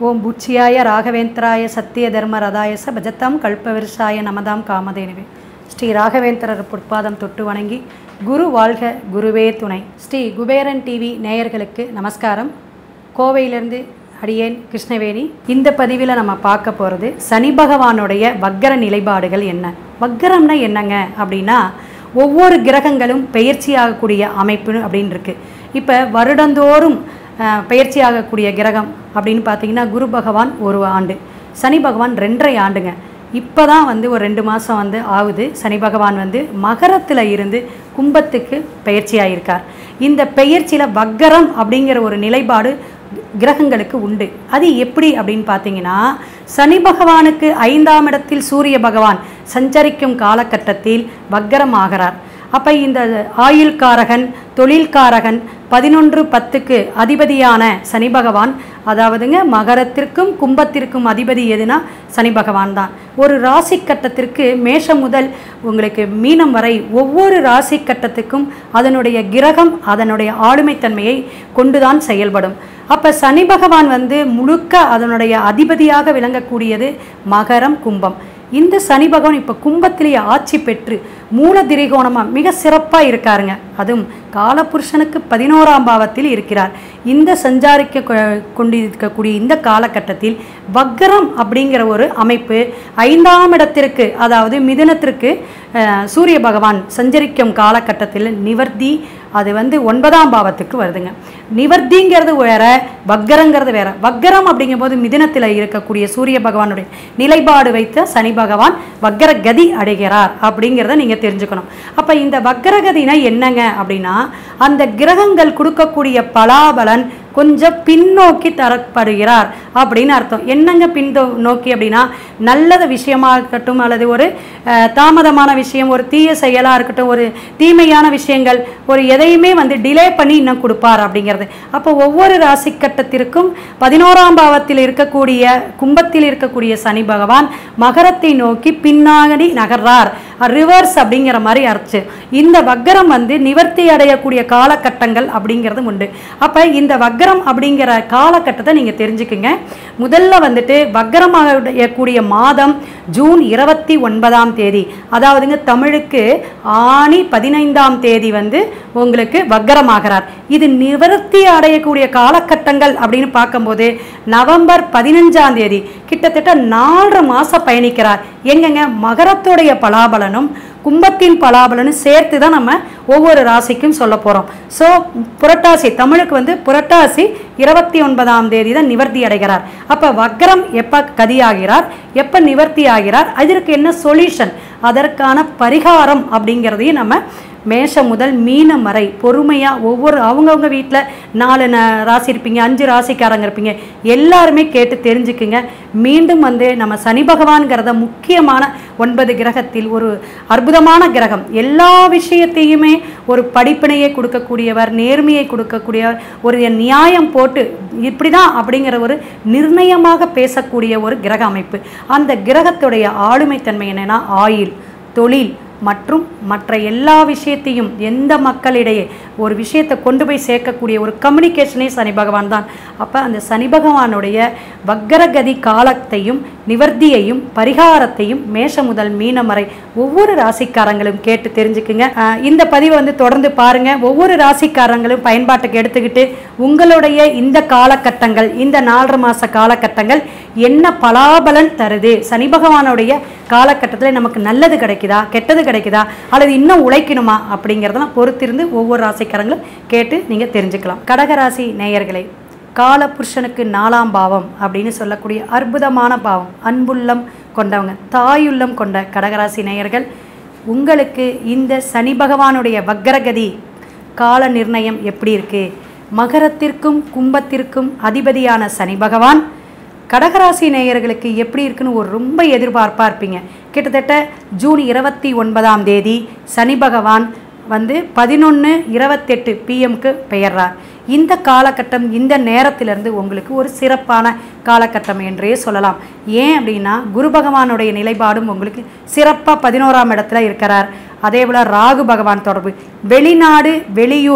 ஓம் பூச்சியாய ராகவேந்திராய சத்திய தர்ம ரதாயச பஜத்தாம் கல்பவிருஷாய நமதாம் காமதேனுவே. ஸ்ரீ ராகவேந்திரர் பொற்பாதம் தொட்டு வணங்கி குரு வாழ்க குருவே துணை. ஸ்ரீ குபேரன் டிவி நேயர்களுக்கு நமஸ்காரம். கோவையிலிருந்து அடியேன் கிருஷ்ணவேணி. இந்த பதிவில் நம்ம பார்க்க போகிறது சனி பகவானுடைய வக்கர நிலைப்பாடுகள் என்ன. வக்கரம்னா என்னங்க அப்படின்னா, ஒவ்வொரு கிரகங்களும் பெயர்ச்சியாகக்கூடிய அமைப்பு அப்படின்னு இருக்குது. இப்போ வருடந்தோறும் பெயர்ச்சியாகக்கூடிய கிரகம் அப்படின்னு பார்த்தீங்கன்னா குரு பகவான் 1 ஆண்டு, சனி பகவான் 2.5 ஆண்டுங்க. இப்போ தான் ஒரு 2 மாதம் ஆகுது. சனி பகவான் மகரத்தில் இருந்து கும்பத்துக்கு பெயர்ச்சி ஆகியிருக்கார். இந்த பெயர்ச்சியில் வக்கரம் அப்படிங்கிற ஒரு நிலைப்பாடு கிரகங்களுக்கு உண்டு. அது எப்படி அப்படின்னு பார்த்தீங்கன்னா, சனி பகவானுக்கு 5ஆம் இடத்தில் சூரிய பகவான் சஞ்சரிக்கும் காலகட்டத்தில் வக்கரம் ஆகிறார். அப்போ இந்த ஆயுள்காரகன், தொழில்காரகன், 11-10க்கு அதிபதியான சனி பகவான், அதாவதுங்க மகரத்திற்கும் கும்பத்திற்கும் அதிபதி எதுனா சனி பகவான் தான். ஒரு ராசி கட்டத்திற்கு மேஷம் முதல் உங்களுக்கு மீனம் வரை ஒவ்வொரு ராசி கட்டத்துக்கும் அதனுடைய கிரகம் அதனுடைய ஆளுமைத்தன்மையை கொண்டுதான் செயல்படும். அப்போ சனி பகவான் முழுக்க அதனுடைய அதிபதியாக விளங்கக்கூடியது மகரம், கும்பம். இந்த சனி பகவான் இப்போ கும்பத்திலேயே ஆட்சி பெற்று மூல திரிகோணமாக மிக சிறப்பாக இருக்காருங்க. அதுவும் காலபுருஷனுக்கு 11ஆம் பாவத்தில் இருக்கிறார். இந்த சஞ்சாரிக்க கொண்டிருக்கக்கூடிய இந்த காலகட்டத்தில் வக்கரம் அப்படிங்கிற ஒரு அமைப்பு 5ஆம் இடத்திற்கு, அதாவது மிதுனத்திற்கு சூரிய பகவான் சஞ்சரிக்கும் காலகட்டத்தில் நிவர்த்தி, அது 9ஆம் பாவத்துக்கு வருதுங்க. நிவர்த்திங்கிறது வேற, வக்கரங்கிறது வேற. வக்கரம் அப்படிங்கும்போது மிதுனத்தில் இருக்கக்கூடிய சூரிய பகவானுடைய நிலைப்பாடு வைத்த சனி பகவான் வக்கர கதி அடைகிறார் அப்படிங்கிறத நீங்கள் தெரிஞ்சுக்கணும். அப்போ இந்த வக்கரகதினா என்னங்க அப்படின்னா, அந்த கிரகங்கள் கொடுக்கக்கூடிய பலாபலன் கொஞ்சம் பின்னோக்கி தரப்படுகிறார் அப்படின்னு அர்த்தம். என்னங்க பின்னோக்கி அப்படின்னா, நல்லது விஷயமாக இருக்கட்டும், அல்லது ஒரு தாமதமான விஷயம், ஒரு தீய செயலாக இருக்கட்டும், ஒரு தீமையான விஷயங்கள், ஒரு எதையுமே டிலே பண்ணி இன்னும் கொடுப்பார் அப்படிங்கிறது. அப்போ ஒவ்வொரு ராசி கட்டத்திற்கும் 11ஆம் பாவத்தில் இருக்கக்கூடிய கும்பத்தில் இருக்கக்கூடிய சனி பகவான் மகரத்தை நோக்கி பின்னாடி நகர்றார், ரிவர்ஸ் அப்படிங்கிற மாதிரி அர்ச்சு. இந்த வக்கரம் நிவர்த்தி அடையக்கூடிய காலகட்டங்கள் அப்படிங்கிறது உண்டு. அப்போ இந்த வக்கரம் அப்படிங்கிற காலகட்டத்தை நீங்கள் தெரிஞ்சுக்குங்க. முதல்ல வக்கரமாகக்கூடிய மாதம் ஜூன் 29ஆம் தேதி, அதாவதுங்க தமிழுக்கு ஆனி 15ஆம் தேதி உங்களுக்கு வக்கரமாகிறார். இது நிவர்த்தி அடையக்கூடிய காலகட்டங்கள் அப்படின்னு பார்க்கும்போது நவம்பர் 15ஆம் தேதி, கிட்டத்தட்ட 4.5 மாதம் பயணிக்கிறார். எங்கங்க மகரத்துடைய பலாபலனும் கும்பத்தின் பலாபலனும் சேர்த்து தான் நம்ம ஒவ்வொரு ராசிக்கும் சொல்ல போகிறோம். ஸோ புரட்டாசி, தமிழுக்கு புரட்டாசி 29ஆம் தேதி தான் நிவர்த்தி அடைகிறார். அப்போ வக்கரம் எப்போ கதியாகிறார், எப்போ நிவர்த்தி ஆகிறார், அதற்கு என்ன சொல்யூஷன், அதற்கான பரிகாரம் அப்படிங்கிறதையும் நம்ம மேஷம் முதல் மீனம் வரை பொறுமையாக ஒவ்வொரு அவங்கவுங்க வீட்டில் 4 ராசி இருப்பீங்க, 5 ராசிக்காரங்க இருப்பீங்க, எல்லாருமே கேட்டு தெரிஞ்சுக்குங்க. மீண்டும் நம்ம சனி பகவான்கிறத முக்கியமான 9 கிரகத்தில் ஒரு அற்புதமான கிரகம். எல்லா விஷயத்தையுமே ஒரு படிப்பினையை கொடுக்கக்கூடியவர், நேர்மையை கொடுக்கக்கூடியவர், ஒரு நியாயம் போட்டு இப்படி தான் அப்படிங்கிற ஒரு நிர்ணயமாக பேசக்கூடிய ஒரு கிரக அமைப்பு. அந்த கிரகத்துடைய ஆளுமைத்தன்மை என்னென்னா ஆயுள், தொழில் மற்றும் மற்ற எல்லா விஷயத்தையும் எந்த மக்களிடையே ஒரு விஷயத்தை கொண்டு போய் சேர்க்கக்கூடிய ஒரு கம்யூனிகேஷனே சனி பகவான் தான். அப்போ அந்த சனி பகவானுடைய வக்கரகதி காலத்தையும் நிவர்த்தியையும் பரிகாரத்தையும் மேஷம் முதல் மீனம் வரை ஒவ்வொரு ராசிக்காரங்களும் கேட்டு தெரிஞ்சுக்குங்க. இந்த பதிவை தொடர்ந்து பாருங்கள். ஒவ்வொரு ராசிக்காரங்களும் பயன்பாட்டுக்கு எடுத்துக்கிட்டு உங்களுடைய இந்த காலகட்டங்கள், இந்த 4.5 மாத காலகட்டங்கள் என்ன பலாபலன் தருது, சனி பகவானுடைய காலகட்டத்தில் நமக்கு நல்லது கிடைக்குதா, கெட்டது கிடைக்குதா, அல்லது இன்னும் உழைக்கணுமா அப்படிங்கிறதெல்லாம் பொறுத்திருந்து ஒவ்வொரு ராசிக்காரங்களும் கேட்டு நீங்கள் தெரிஞ்சுக்கலாம். கடகராசி நேயர்களை, காலபுருஷனுக்கு 4ஆம் பாவம் அப்படின்னு சொல்லக்கூடிய அற்புதமான பாவம், அன்புள்ளம் கொண்டவங்க, தாயுள்ளம் கொண்ட கடகராசி நேயர்கள், உங்களுக்கு இந்த சனி பகவானுடைய வக்கரகதி கால நிர்ணயம் எப்படி இருக்குது? மகரத்திற்கும் கும்பத்திற்கும் அதிபதியான சனி பகவான் கடகராசி நேயர்களுக்கு எப்படி இருக்குன்னு ஒரு ரொம்ப எதிர்பார்ப்பாக இருப்பீங்க. கிட்டத்தட்ட ஜூன் 29ஆம் தேதி சனி பகவான் 11:28 PM பெயர்றார். இந்த காலகட்டம், இந்த நேரத்திலிருந்து உங்களுக்கு ஒரு சிறப்பான காலகட்டம் என்றே சொல்லலாம். ஏன் அப்படின்னா குரு பகவானுடைய நிலைப்பாடும் உங்களுக்கு சிறப்பாக 11ஆம் இடத்துல இருக்கிறார். அதே போல் ராகு பகவான் தொடர்பு, வெளிநாடு வெளியூர்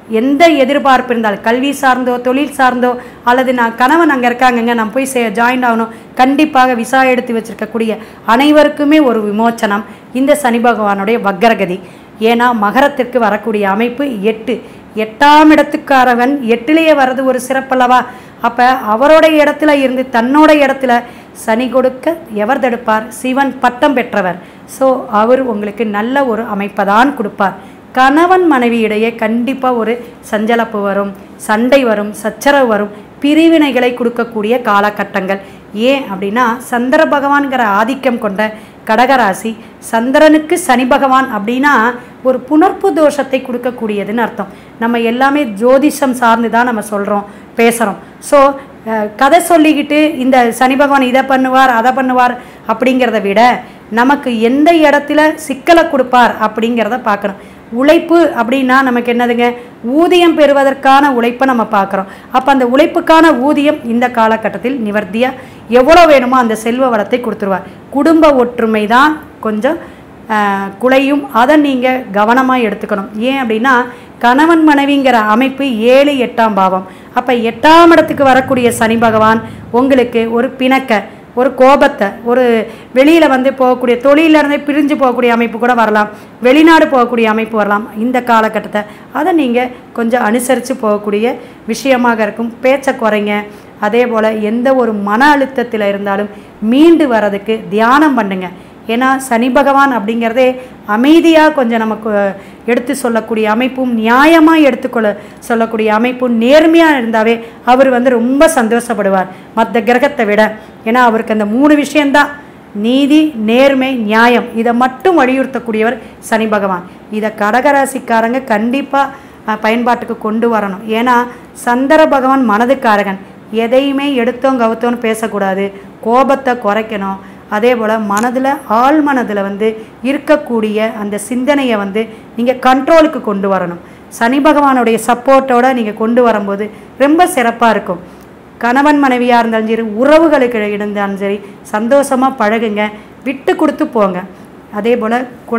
எந்த எதிர்பார்ப்பு இருந்தாலும் கல்வி சார்ந்தோ தொழில் சார்ந்தோ அல்லது நான் கணவன் அங்கே இருக்காங்கங்க நான் போய் ஜாயின் ஆகணும், கண்டிப்பாக விசா எடுத்து வச்சிருக்கக்கூடிய அனைவருக்குமே ஒரு விமோச்சனம் இந்த சனி பகவானுடைய வக்கரகதி. ஏன்னா மகரத்திற்கு வரக்கூடிய அமைப்பு 8, 8ஆம் இடத்துக்காரவன் 8லேயே வர்றது ஒரு சிறப்பல்லவா. அப்போ அவரோட இடத்துல இருந்து தன்னோட இடத்துல சனி கொடுக்க எவர் தடுப்பார்? சிவன் பட்டம் பெற்றவர். ஸோ அவர் உங்களுக்கு நல்ல ஒரு அமைப்பை தான் கொடுப்பார். கணவன் மனைவி இடையே கண்டிப்பாக ஒரு சஞ்சலப்பு வரும், சண்டை வரும், சச்சரவு வரும், பிரிவினைகளை கொடுக்கக்கூடிய காலகட்டங்கள். ஏன் அப்படின்னா சந்திர பகவான்கிற ஆதிக்கம் கொண்ட கடகராசி, சந்திரனுக்கு சனி பகவான் அப்படின்னா ஒரு புணர்ப்பு தோஷத்தை கொடுக்கக்கூடியதுன்னு அர்த்தம். நம்ம எல்லாமே ஜோதிஷம் சார்ந்து தான் நம்ம சொல்கிறோம் பேசுகிறோம். ஸோ கதை சொல்லிக்கிட்டு இந்த சனி பகவான் இதை பண்ணுவார் அதை பண்ணுவார் அப்படிங்கிறத விட நமக்கு எந்த இடத்துல சிக்கலை கொடுப்பார் அப்படிங்கிறத பார்க்கணும். உழைப்பு அப்படின்னா நமக்கு என்னதுங்க, ஊதியம் பெறுவதற்கான உழைப்பை நம்ம பார்க்குறோம். அப்போ அந்த உழைப்புக்கான ஊதியம் இந்த காலகட்டத்தில் நிவர்த்தியாக எவ்வளோ வேணுமோ அந்த செல்வ வளத்தை கொடுத்துருவார். குடும்ப ஒற்றுமை தான் கொஞ்சம் குலையும், அதை நீங்கள் கவனமாக எடுத்துக்கணும். ஏன் அப்படின்னா கணவன் மனைவிங்கிற அமைப்பு 7, 8ஆம் பாவம். அப்போ 8ஆம் இடத்துக்கு வரக்கூடிய சனி பகவான் உங்களுக்கு ஒரு பிணக்க, ஒரு கோபத்தை, ஒரு வெளியில் வந்து போகக்கூடிய தொழிலிருந்தே பிரிஞ்சு போகக்கூடிய அமைப்பு கூட வரலாம், வெளிநாடு போகக்கூடிய அமைப்பு வரலாம். இந்த காலகட்டத்தை அதை நீங்கள் கொஞ்சம் அனுசரித்து போகக்கூடிய விஷயமாக இருக்கும். பேச்சை குறைங்க. அதே போல் எந்த ஒரு மன அழுத்தத்தில் இருந்தாலும் மீண்டு வர்றதுக்கு தியானம் பண்ணுங்க. ஏன்னா சனி பகவான் அப்படிங்கிறதே அமைதியாக கொஞ்சம் நமக்கு எடுத்து சொல்லக்கூடிய அமைப்பும், நியாயமாக சொல்லக்கூடிய அமைப்பும், நேர்மையாக இருந்தாவே அவர் வந்து ரொம்ப சந்தோஷப்படுவார் மற்ற கிரகத்தை விட. ஏன்னா அவருக்கு அந்த 3 விஷயந்தான், நீதி, நேர்மை, நியாயம், இதை மட்டும் வலியுறுத்தக்கூடியவர் சனி பகவான். இதை கடகராசிக்காரங்க கண்டிப்பாக பயன்பாட்டுக்கு கொண்டு வரணும். ஏன்னா சந்திர பகவான் மனதுக்காரகன். எதையுமே எடுத்தோம் கவுத்தோன்னு பேசக்கூடாது, கோபத்தை குறைக்கணும். அதே போல் மனதில் ஆழ் மனதில் வந்து இருக்கக்கூடிய அந்த சிந்தனையை வந்து நீங்கள் கண்ட்ரோலுக்கு கொண்டு வரணும். சனி பகவானுடைய சப்போர்ட்டோடு நீங்கள் கொண்டு வரும்போது ரொம்ப சிறப்பாக இருக்கும். கணவன் மனைவியாக இருந்தாலும் சரி, உறவுகளுக்கு இருந்தாலும் சரி, சந்தோஷமாக பழகுங்க, விட்டு கொடுத்து போங்க. அதே போல்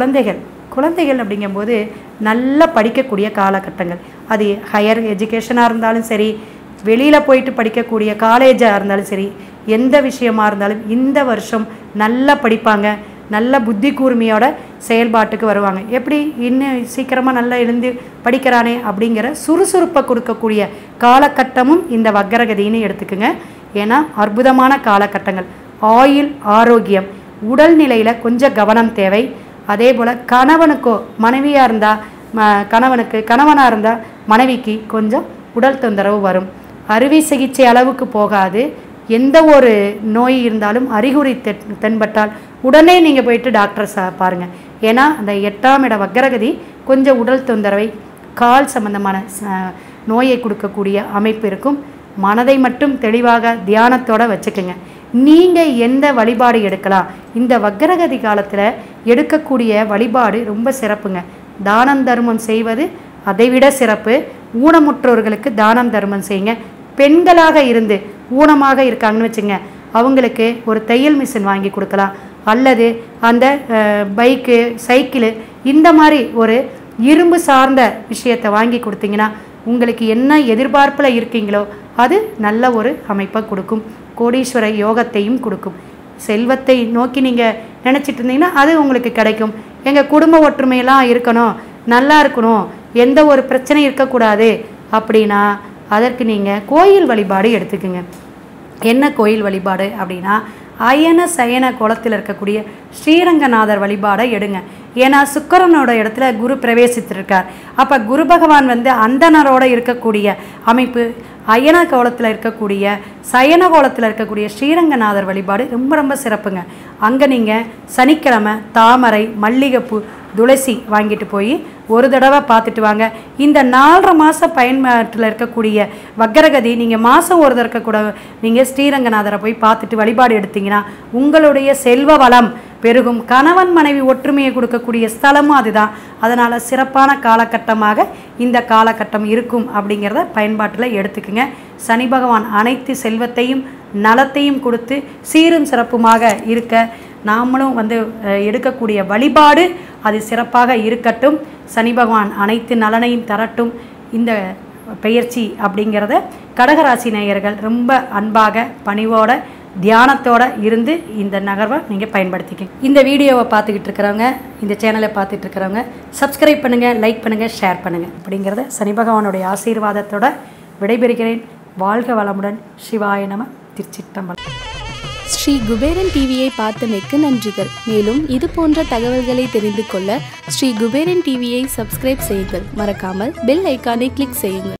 குழந்தைகள் அப்படிங்கும்போது நல்லா படிக்கக்கூடிய காலகட்டங்கள். அது ஹையர் எஜுகேஷனாக இருந்தாலும் சரி, வெளியில் போயிட்டு படிக்கக்கூடிய காலேஜாக இருந்தாலும் சரி, எந்த விஷயமா இருந்தாலும் இந்த வருஷம் நல்லா படிப்பாங்க, நல்ல புத்தி கூர்மையோட செயல்பாட்டுக்கு வருவாங்க. எப்படி இன்னும் சீக்கிரமாக நல்லா எழுந்து படிக்கிறானே அப்படிங்கிற சுறுசுறுப்பை கொடுக்கக்கூடிய காலகட்டமும் இந்த வக்கரகதின்னு எடுத்துக்குங்க. ஏன்னா அற்புதமான காலகட்டங்கள். ஆயுள், ஆரோக்கியம், உடல்நிலையில் கொஞ்சம் கவனம் தேவை. அதே போல் கணவனுக்கோ மனைவியாக இருந்தால் கணவனாக இருந்தால் மனைவிக்கு கொஞ்சம் உடல் தொந்தரவு வரும். அறுவை சிகிச்சை அளவுக்கு போகாது. எந்த ஒரு நோய் இருந்தாலும் அறிகுறி தென்பட்டால் உடனே நீங்கள் போயிட்டு டாக்டரை பாருங்கள். ஏன்னா அந்த 8ஆம் இட வக்கரகதி கொஞ்சம் உடல் தொந்தரவை, கால் சம்பந்தமான நோயை கொடுக்கக்கூடிய அமைப்பு இருக்கும். மனதை மட்டும் தெளிவாக தியானத்தோடு வச்சுக்கோங்க. நீங்கள் எந்த வழிபாடு எடுக்கலாம்? இந்த வக்கரகதி காலத்தில் எடுக்கக்கூடிய வழிபாடு ரொம்ப சிறப்புங்க. தானம் தர்மம் செய்வது அதைவிட சிறப்பு. ஊனமுற்றோர்களுக்கு தானம் தர்மம் செய்யுங்க. பெண்களாக இருந்து ஊனமாக இருக்காங்கன்னு வச்சுங்க, அவங்களுக்கு ஒரு தையல் மிஷின் வாங்கி கொடுக்கலாம். அல்லது அந்த பைக்கு, சைக்கிளு, இந்த மாதிரி ஒரு இரும்பு சார்ந்த விஷயத்தை வாங்கி கொடுத்தீங்கன்னா உங்களுக்கு என்ன எதிர்பார்ப்பில் இருக்கீங்களோ அது நல்ல ஒரு அமைப்பை கொடுக்கும். கோடீஸ்வர யோகத்தையும் கொடுக்கும். செல்வத்தை நோக்கி நீங்கள் நினச்சிட்டு இருந்தீங்கன்னா அது உங்களுக்கு கிடைக்கும். எங்கள் குடும்ப ஒற்றுமையெல்லாம் இருக்கணும், நல்லா இருக்கணும், எந்த ஒரு பிரச்சனையும் இருக்கக்கூடாது அப்படின்னா அதற்கு நீங்கள் கோயில் வழிபாடு எடுத்துக்குங்க. என்ன கோயில் வழிபாடு அப்படின்னா அயன சயன குளத்தில் இருக்கக்கூடிய ஸ்ரீரங்கநாதர் வழிபாடை எடுங்க. ஏன்னா சுக்கிரனோட இடத்துல குரு பிரவேசித்திருக்கார். அப்போ குரு பகவான் வந்து அந்தனரோட இருக்கக்கூடிய அமைப்பு, அயன கோலத்தில் இருக்கக்கூடிய சயன கோலத்தில் இருக்கக்கூடிய ஸ்ரீரங்கநாதர் வழிபாடு ரொம்ப ரொம்ப சிறப்புங்க. அங்கே நீங்கள் சனிக்கிழமை தாமரை, மல்லிகைப்பூ, துளசி வாங்கிட்டு போய் ஒரு தடவை பார்த்துட்டு வாங்க. இந்த 4.5 மாதம் பயன்பாட்டில் இருக்கக்கூடிய வக்கரகதி நீங்கள் மாதம் ஒரு இருக்கக்கூட நீங்கள் ஸ்ரீரங்கநாதரை போய் பார்த்துட்டு வழிபாடு எடுத்தீங்கன்னா உங்களுடைய செல்வ வளம் பெருகும். கணவன் மனைவி ஒற்றுமையை கொடுக்கக்கூடிய ஸ்தலமும் அதுதான். அதனால் சிறப்பான காலகட்டமாக இந்த காலகட்டம் இருக்கும் அப்படிங்கிறத பயன்பாட்டில் எடுத்துக்குங்க. சனி பகவான் அனைத்து செல்வத்தையும் நலத்தையும் கொடுத்து சீரும் சிறப்புமாக இருக்க நாமளும் வந்து எடுக்கக்கூடிய வழிபாடு அது சிறப்பாக இருக்கட்டும். சனி பகவான் அனைத்து நலனையும் தரட்டும். இந்த பெயர்ச்சி அப்படிங்கிறத கடகராசி நேயர்கள் ரொம்ப அன்பாக பணிவோட தியானத்தோடு இருந்து இந்த நகர்வை நீங்கள் பயன்படுத்திக்கங்க. இந்த வீடியோவை பார்த்துக்கிட்டு இருக்கிறவங்க, இந்த சேனலை பார்த்துட்டு இருக்கிறவங்க சப்ஸ்கிரைப் பண்ணுங்கள், லைக் பண்ணுங்கள், ஷேர் பண்ணுங்கள். அப்படிங்கிறத சனி பகவானுடைய ஆசீர்வாதத்தோட விடைபெறுகிறேன். வாழ்க வளமுடன். சிவாய நம. திருச்சிற்றம்பலம். ஸ்ரீ குபேரன் டிவியை பார்த்தமைக்கு நன்றிகள். மேலும் இது போன்ற தகவல்களை தெரிந்து கொள்ள ஸ்ரீ குபேரன் டிவியை சப்ஸ்கிரைப் செய்யுங்கள். மறக்காமல் பெல் ஐக்கானை கிளிக் செய்யுங்கள்.